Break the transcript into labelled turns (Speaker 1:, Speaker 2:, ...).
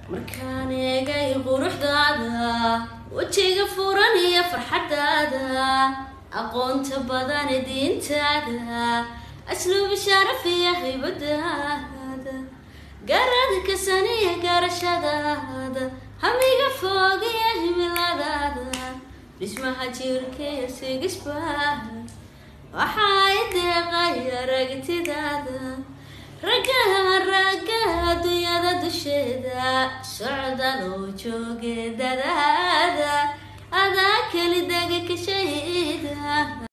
Speaker 1: markaan eegay quruxdaada wajiga furan iyo farxadaada aqoonta badan diintaada asluub sharaf iyo haybadaada garadka saniya garashadaada hamiga fog iyo himiladaada dhismaha jirkee sigisba waxay deeqay aragtidaada ragga dunyada dusheeda socda loo joogay dadaada adaa keli daga ka shay